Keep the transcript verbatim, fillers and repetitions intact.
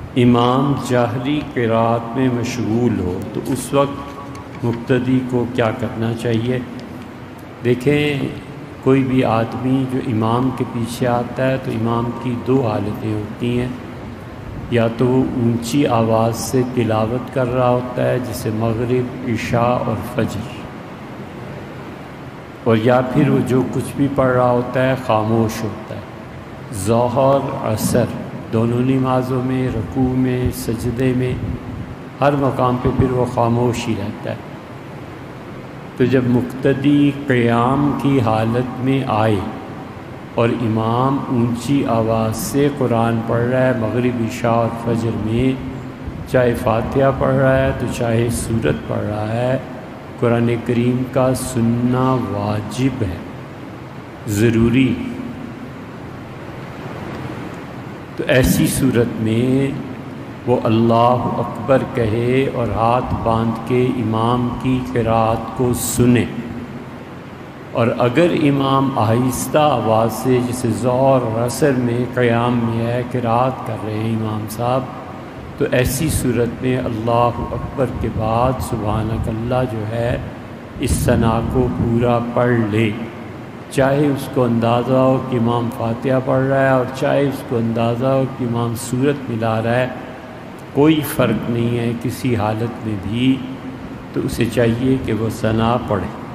امام جہری قرات میں مشغول ہو تو اس وقت مقتدی کو کیا کرنا چاہیے؟ دیکھیں، کوئی بھی آدمی جو امام کے پیچھے آتا ہے تو امام کی دو حالتیں ہوتی ہیں، یا تو وہ اونچی آواز سے تلاوت کر رہا ہوتا ہے جسے مغرب، عشاء اور فجر، اور یا پھر وہ جو کچھ بھی پڑھ رہا ہوتا ہے خاموش ہوتا ہے۔ ظہر، عصر دونوں نمازوں میں، رکوع میں، سجدے میں، ہر مقام پہ پھر وہ خاموش ہی رہتا ہے۔ تو جب مقتدی قیام کی حالت میں آئے اور امام اونچی آواز سے قرآن پڑھ رہا ہے مغرب، عشاء اور فجر میں، چاہے فاتحہ پڑھ رہا ہے تو چاہے سورت پڑھ رہا ہے، قرآن کریم کا سننا واجب ہے، ضروری۔ تو ایسی صورت میں وہ اللہ اکبر کہے اور ہاتھ باندھ کے امام کی قرات کو سنے، اور اگر امام آہستہ آواز سے جیسے ظہر اور عصر میں قیام میں ہے قرات کر رہے ہیں امام صاحب، تو ایسی صورت میں اللہ اکبر کے بعد سبحانک اللہ جو ہے اس ثنا کو پورا پڑھ لے، چاہے اس کو اندازہ ہو کہ امام فاتحہ پڑھ رہا ہے اور چاہے اس کو اندازہ ہو کہ امام سورت ملا رہا ہے، کوئی فرق نہیں ہے کسی حالت میں بھی، تو اسے چاہیے کہ وہ ثنا پڑھے۔